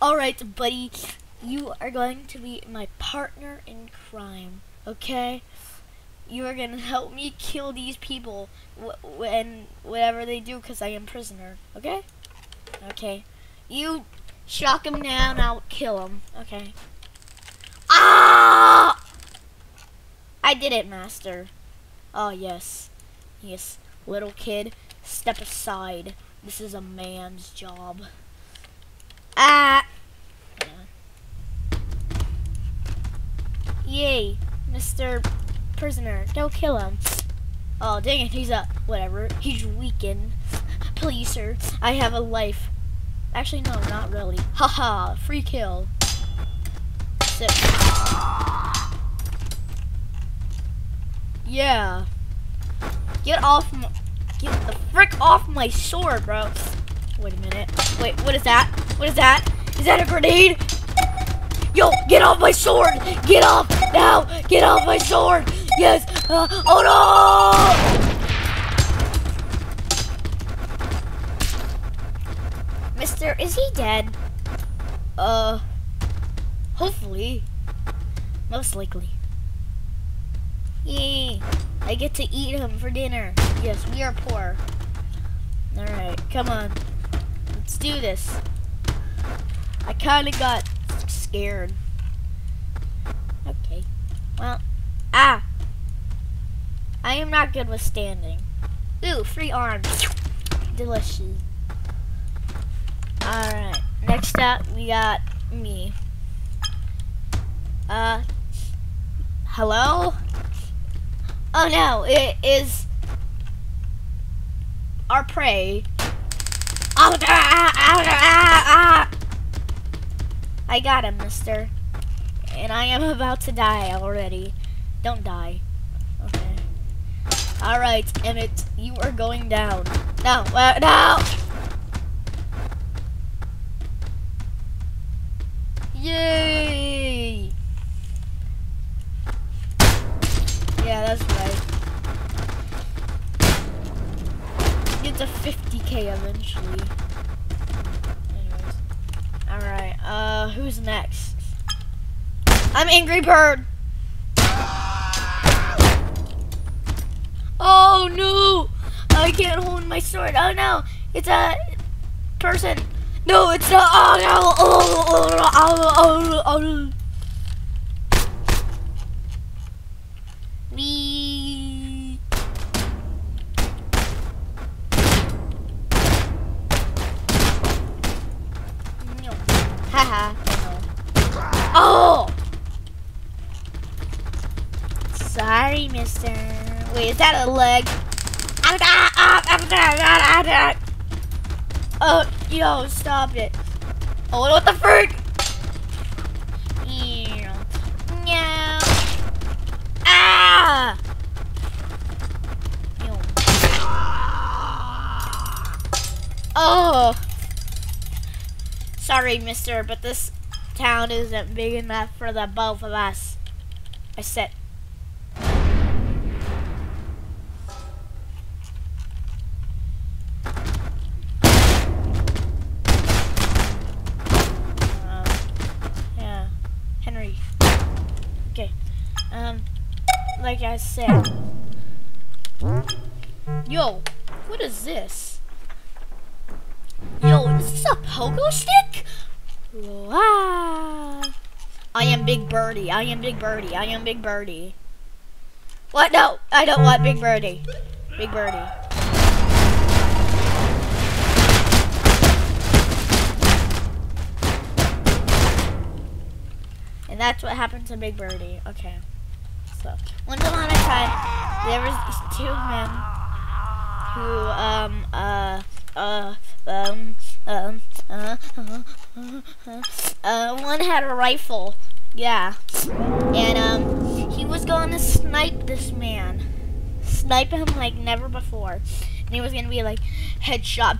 Alright, buddy. You are going to be my partner in crime, okay? You are going to help me kill these people when whatever they do, because I am prisoner, okay? Okay. You shock them down, I'll kill them, okay? Ah! I did it, master. Oh, yes. Yes. Little kid, step aside. This is a man's job. Ah! Yay, Mr. Prisoner. Don't kill him. Oh, dang it. He's whatever. He's weakened. Please, sir. I have a life. Actually, no, not really. Haha, free kill. Sit. Yeah. Get the frick off my sword, bro. Wait a minute. Wait, what is that? What is that? Is that a grenade? Yo, get off my sword! Get off now! Get off my sword! Yes! Oh no! Mister, is he dead? Hopefully. Most likely. Yay! I get to eat him for dinner. Yes, we are poor. Alright, come on. Let's do this. I kinda got scared. Okay. Well, I am not good with standing. Ooh, free arms. Delicious. Alright. Next up, we got me. Hello? Oh no, it is our prey. I got him, mister. And I am about to die already. Don't die. Okay. Alright, Emmett, you are going down. No, no! Yay! Yeah, that's right. Get to 50K eventually. Anyways. Alright, who's next? I'm Angry Bird! Oh no! I can't hold my sword. Oh no! It's a person. No, it's a. Oh no! Me. Haha. Oh! Sorry, mister. Wait, is that a leg? Oh, yo, stop it. Oh, what the frick? No. Ah! Oh. Sorry, mister, but this town isn't big enough for the both of us. I said. Yeah, Henry. Okay. Like I said. Yo, what is this? Yo, is this a pogo stick? Wow. I am Big Birdie. I am Big Birdie. I am Big Birdie. What? No, I don't want Big Birdie. Big Birdie. And that's what happened to Big Birdie. Okay. So, once upon a time, there was these two men who, one had a rifle, yeah, and he was going to snipe this man, snipe him like never before, and he was gonna be like headshot,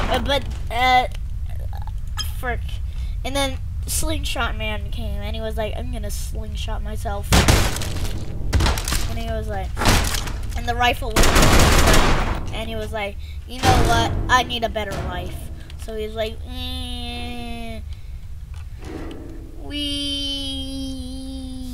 frick, and then Slingshot Man came, and he was like, I'm gonna slingshot myself, and he was like, and the rifle was, and he was like, you know what, I need a better life. So he's like, We.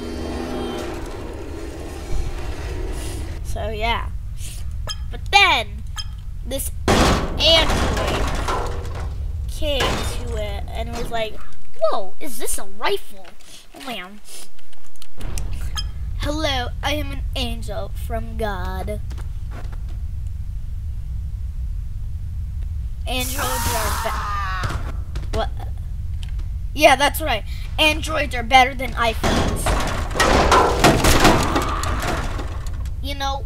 So yeah. But then this android came to it and was like, "Whoa, is this a rifle?" Oh man. Hello, I am an angel from God. Androids are what? Yeah, that's right. Androids are better than iPhones. You know,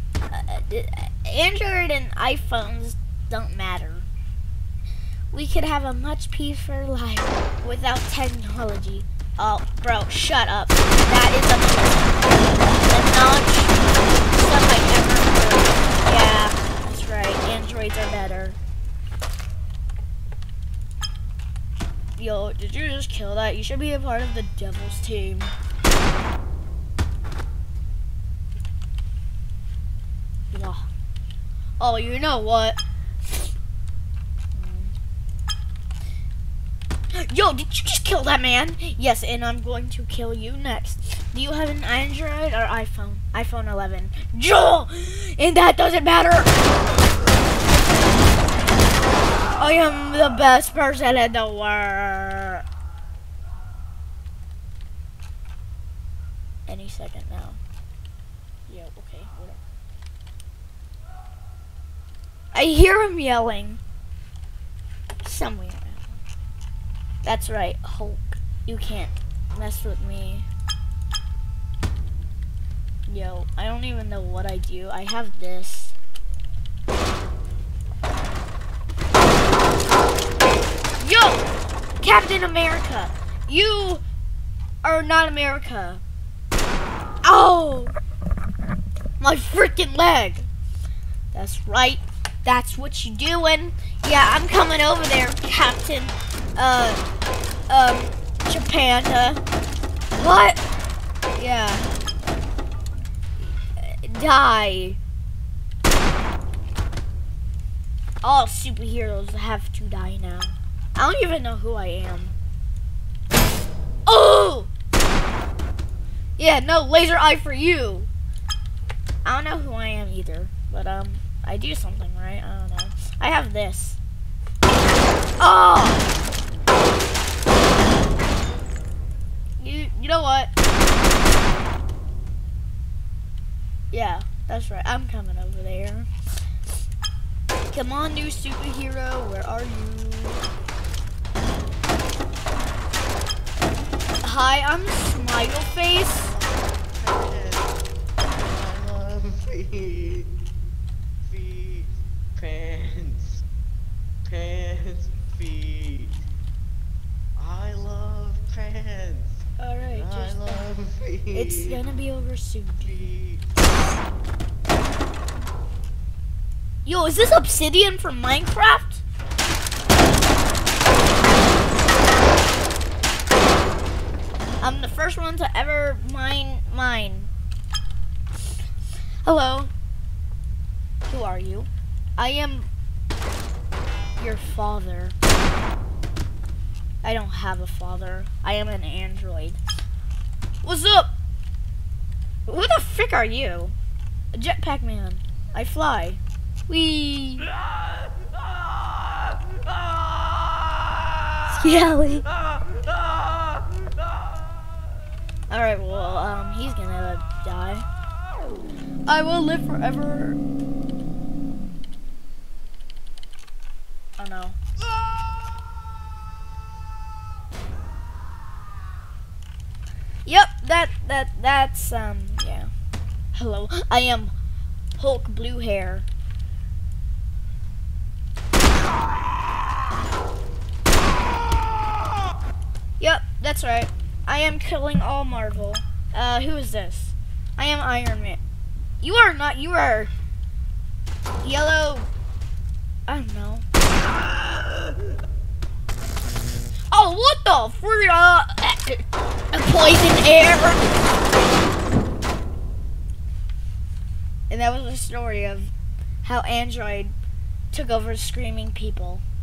Android and iPhones don't matter. We could have a much peaceful life without technology. Oh, bro, shut up. That is the notch stuff I ever heard. Yeah, that's right. Androids are better. Yo, did you just kill that? You should be a part of the Devil's team. Yeah. Oh, you know what? Yo, did you just kill that man? Yes, and I'm going to kill you next. Do you have an Android or iPhone? iPhone 11. Joe! And that doesn't matter! I am the best person in the world. Any second now. Yeah, okay, whatever. I hear him yelling. Somewhere. That's right, Hulk. You can't mess with me. Yo, I don't even know what I do. I have this. Yo! Captain America! You are not America. Oh! My freaking leg! That's right. That's what you doing. Yeah, I'm coming over there, Captain. Japan. What? Yeah. Die. All superheroes have to die now. I don't even know who I am. Oh! Yeah, no, laser eye for you. I don't know who I am either, but I do something, right? I don't know. I have this. Oh! You know what? Yeah, that's right. I'm coming over there. Come on, new superhero. Where are you? Hi, I'm Smile Face. I love feet, pants, feet. I love pants. Alright, I love feet. it's gonna be over soon. Feet. Yo, is this obsidian from Minecraft? I'm the first one to ever mine. Hello. Who are you? I am your father. I don't have a father. I am an android. What's up? Who the frick are you? A jetpack man. I fly. Wee. Skelly. Alright, well, he's gonna die. I will live forever. Oh no. Yep, that's, yeah. Hello, I am Hulk Blue Hair. Yep, that's right. I am killing all Marvel. Who is this? I am Iron Man. You are not, you are yellow. I don't know. Oh, what the freak? Poison air. And that was the story of how Android took over screaming people.